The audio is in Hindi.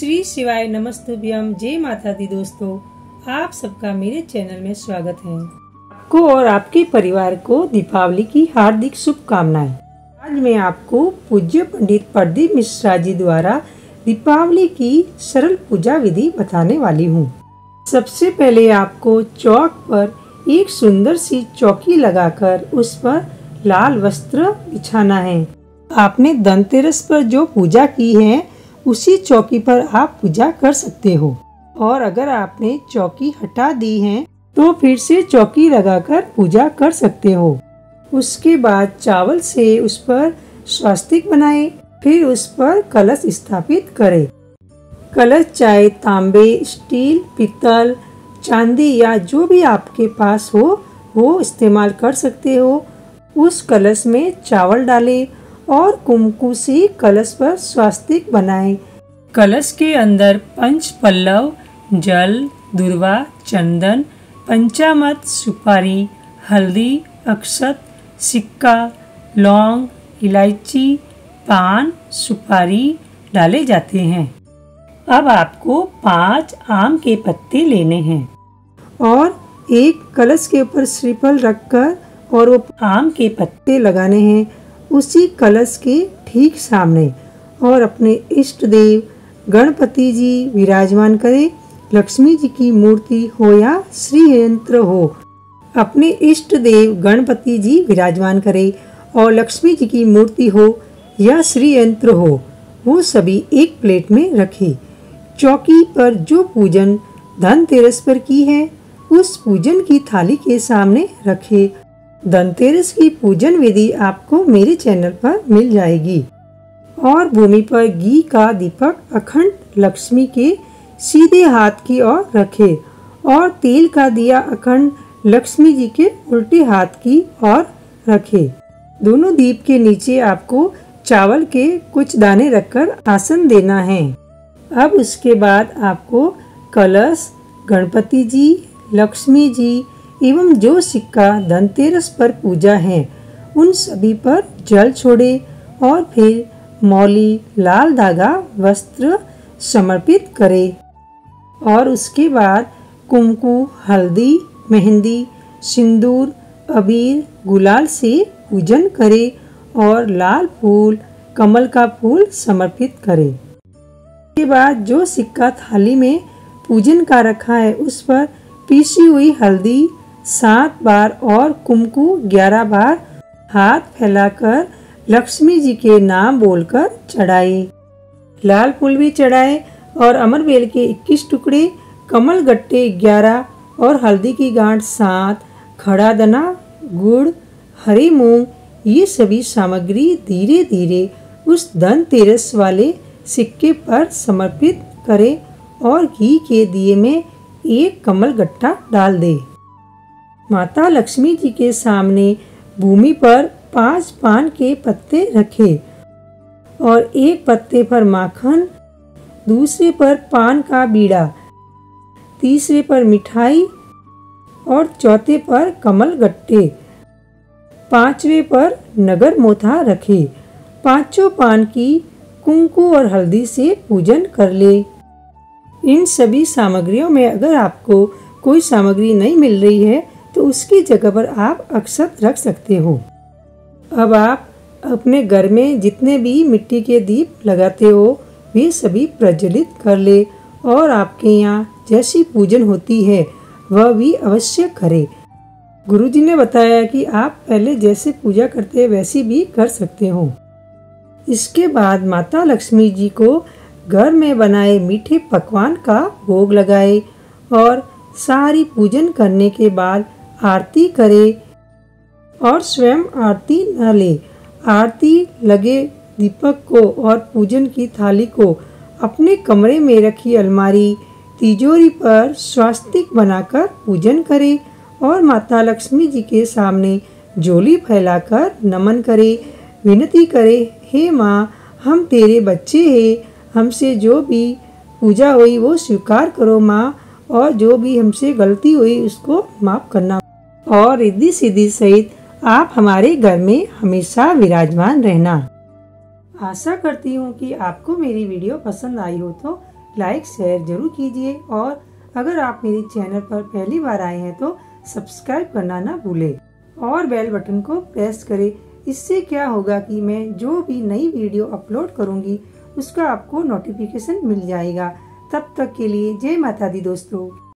श्री शिवाय नमस्तुभ्यम। जय माता दी। दोस्तों, आप सबका मेरे चैनल में स्वागत है। आपको और आपके परिवार को दीपावली की हार्दिक शुभकामनाएं। आज मैं आपको पूज्य पंडित प्रदीप मिश्रा जी द्वारा दीपावली की सरल पूजा विधि बताने वाली हूँ। सबसे पहले आपको चौक पर एक सुंदर सी चौकी लगाकर उस पर लाल वस्त्र बिछाना है। आपने धनतेरस पर जो पूजा की है उसी चौकी पर आप पूजा कर सकते हो, और अगर आपने चौकी हटा दी है तो फिर से चौकी लगाकर पूजा कर सकते हो। उसके बाद चावल से उस पर स्वास्तिक बनाएं, फिर उस पर कलश स्थापित करें। कलश चाहे तांबे, स्टील, पीतल, चांदी या जो भी आपके पास हो वो इस्तेमाल कर सकते हो। उस कलश में चावल डालें और कुमकुम से कलश पर स्वास्तिक बनाएं। कलश के अंदर पंच पल्लव, जल, दुर्वा, चंदन, पंचामृत, सुपारी, हल्दी, अक्षत, सिक्का, लौंग, इलायची, पान, सुपारी डाले जाते हैं। अब आपको 5 आम के पत्ते लेने हैं और एक कलश के ऊपर श्रीफल रखकर और वो आम के पत्ते लगाने हैं उसी कलश के ठीक सामने, और अपने इष्ट देव गणपति जी विराजमान करें। लक्ष्मी जी की मूर्ति हो या श्री यंत्र हो, अपने इष्ट देव गणपति जी विराजमान करें और लक्ष्मी जी की मूर्ति हो या श्री यंत्र हो, वो सभी एक प्लेट में रखें। चौकी पर जो पूजन धनतेरस पर की है उस पूजन की थाली के सामने रखें। धनतेरस की पूजन विधि आपको मेरे चैनल पर मिल जाएगी। और भूमि पर घी का दीपक अखंड लक्ष्मी के सीधे हाथ की ओर रखें और तेल का दिया अखंड लक्ष्मी जी के उल्टे हाथ की ओर रखें। दोनों दीप के नीचे आपको चावल के कुछ दाने रखकर आसन देना है। अब उसके बाद आपको कलश, गणपति जी, लक्ष्मी जी एवं जो सिक्का धनतेरस पर पूजा है उन सभी पर जल छोड़े और फिर मौली, लाल धागा, वस्त्र समर्पित करें। और उसके बाद कुमकुम, हल्दी, मेहंदी, सिंदूर, अबीर, गुलाल से पूजन करें और लाल फूल, कमल का फूल समर्पित करें। उसके बाद जो सिक्का थाली में पूजन का रखा है उस पर पीसी हुई हल्दी 7 बार और कुमकुम 11 बार हाथ फैलाकर लक्ष्मी जी के नाम बोलकर चढ़ाए। लाल फूल भी चढ़ाए और अमरबेल के 21 टुकड़े, कमल गट्टे 11 और हल्दी की गांठ 7, खड़ा दना, गुड़, हरी मूंग, ये सभी सामग्री धीरे धीरे उस धनतेरस वाले सिक्के पर समर्पित करें और घी के दिए में एक कमल गट्टा डाल दे। माता लक्ष्मी जी के सामने भूमि पर 5 पान के पत्ते रखें और एक पत्ते पर माखन, दूसरे पर पान का बीड़ा, तीसरे पर मिठाई और चौथे पर कमल गट्टे, 5वें पर नगर मोथा रखें। 5 पान की कुमकुम और हल्दी से पूजन कर ले। इन सभी सामग्रियों में अगर आपको कोई सामग्री नहीं मिल रही है तो उसकी जगह पर आप अक्षत रख सकते हो। अब आप अपने घर में जितने भी मिट्टी के दीप लगाते हो वे सभी प्रज्वलित कर ले और आपके यहाँ जैसी पूजन होती है वह भी अवश्य करें। गुरुजी ने बताया कि आप पहले जैसे पूजा करते हैं वैसी भी कर सकते हो। इसके बाद माता लक्ष्मी जी को घर में बनाए मीठे पकवान का भोग लगाए और सारी पूजन करने के बाद आरती करे और स्वयं आरती न ले। आरती लगे दीपक को और पूजन की थाली को अपने कमरे में रखी अलमारी, तिजोरी पर स्वास्तिक बनाकर पूजन करे और माता लक्ष्मी जी के सामने झोली फैलाकर नमन करे, विनती करे, हे माँ, हम तेरे बच्चे हैं, हमसे जो भी पूजा हुई वो स्वीकार करो माँ, और जो भी हमसे गलती हुई उसको माफ़ करना, और रिद्धि सिद्धि सहित आप हमारे घर में हमेशा विराजमान रहना। आशा करती हूँ कि आपको मेरी वीडियो पसंद आई हो तो लाइक शेयर जरूर कीजिए और अगर आप मेरे चैनल पर पहली बार आए हैं तो सब्सक्राइब करना ना भूलें और बेल बटन को प्रेस करें। इससे क्या होगा कि मैं जो भी नई वीडियो अपलोड करूंगी उसका आपको नोटिफिकेशन मिल जाएगा। तब तक के लिए जय माता दी दोस्तों।